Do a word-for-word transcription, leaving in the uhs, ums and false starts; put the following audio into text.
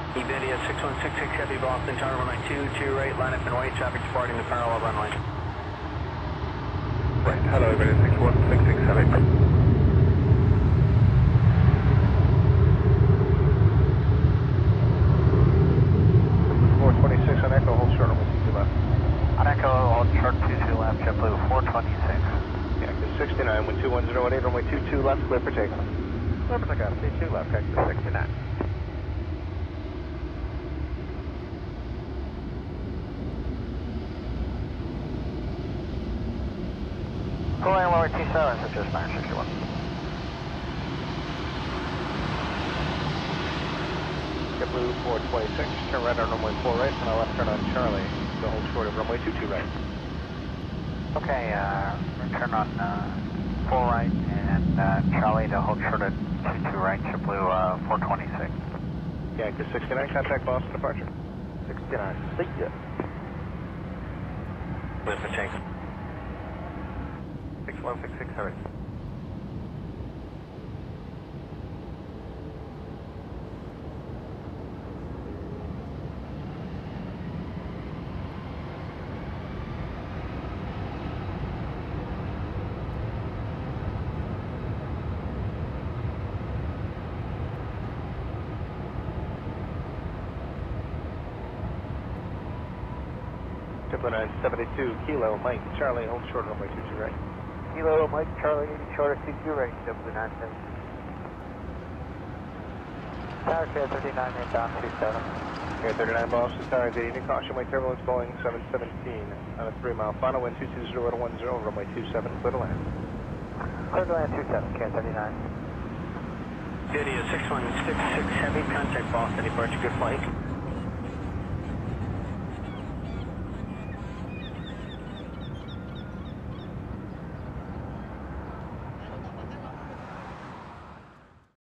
Iberia six one six six Heavy Boston, turn runway two two right, line up and wait, traffic departing the parallel runway. Right, hello, Iberia six one six six Heavy. four twenty-six on Echo, hold short, runway two two left. On Echo, hold short two two left, JetBlue four twenty-six. Yeah, sixty-nine, wind two one zero one eight, runway two two left, clear for takeoff. Clear for takeoff, C two left, Cactus sixty-nine. Going lower T seven, so just nine sixty-one. JetBlue four twenty-six, turn right on runway four right, and I'll left turn on Charlie, so hold short of runway two two right. Okay, uh, return on uh, four right, and uh, Charlie to hold short at two two right, JetBlue uh, four twenty-six. Yankee sixty-nine, contact Boston departure. sixty-nine, see ya. Clear for takeoff. six one six six, hurry. Triple nine seventy-two, Kilo, Mike, Charlie, hold short runway two two right. Kilo, Mike, Charlie, short at two two right, JetBlue nine seven. Tower K thirty-nine, inbound two seven. Air thirty-nine, Boston Tower, good evening, caution, Mike turbulence, Boeing seven seventeen, on a three mile final, wind two two zero to one zero, runway two seven, clear to land. Clear to land two seven, K thirty-nine. Iberia six one six six Heavy, contact Boston, departure, good flight.